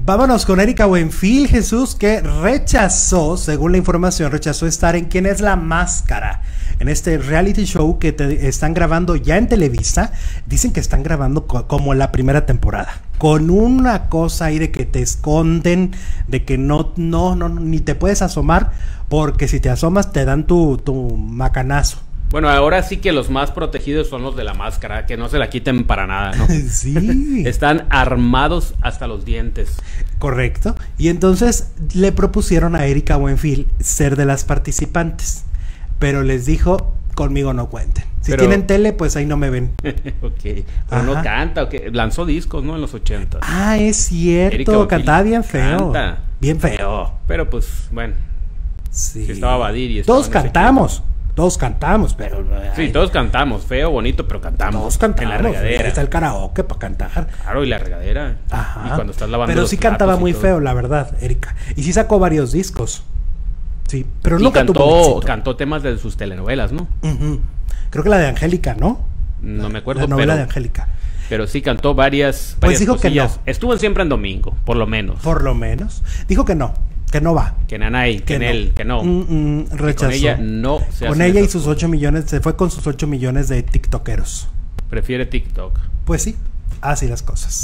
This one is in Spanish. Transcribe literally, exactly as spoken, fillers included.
Vámonos con Erika Buenfil, Jesús, que rechazó, según la información, rechazó estar en ¿Quién es la máscara? En este reality show que te están grabando ya en Televisa. Dicen que están grabando co como la primera temporada, con una cosa ahí de que te esconden, de que no, no, no, ni te puedes asomar, porque si te asomas te dan tu, tu macanazo. Bueno, ahora sí que los más protegidos son los de la máscara, que no se la quiten para nada, ¿no? Sí. Están armados hasta los dientes. Correcto. Y entonces le propusieron a Erika Buenfil ser de las participantes, pero les dijo, conmigo no cuenten. Si Pero... tienen tele, pues ahí no me ven. Ok. Pero Ajá. no canta, okay. Lanzó discos, ¿no? En los ochentas. Ah, es cierto. Cantaba bien feo. Canta. Bien feo. Pero pues, bueno. Sí. Si estaba Badir y Todos cantamos. Todos cantamos, pero... Sí, todos cantamos. Feo, bonito, pero cantamos. Todos cantamos. En la regadera. Está el karaoke para cantar. Claro, y la regadera. Ajá. Y cuando estás lavando Pero los sí cantaba muy todo. feo, la verdad, Erika. Y sí sacó varios discos. Sí, pero y nunca cantó, tuvo éxito. Cantó temas de sus telenovelas, ¿no? Uh-huh. Creo que la de Angélica, ¿no? No la, me acuerdo. La novela pero, de Angélica. Pero sí cantó varias, varias Pues dijo cosillas. que no. Estuvo siempre en domingo, por lo menos. Por lo menos. Dijo que no, que no va. Que Nanay, que, que en no. él, que no. Mm, mm, rechazó. Que con ella no se Con ella y sus ocho millones, se fue con sus ocho millones de tiktokeros. Prefiere TikTok. Pues sí, así las cosas.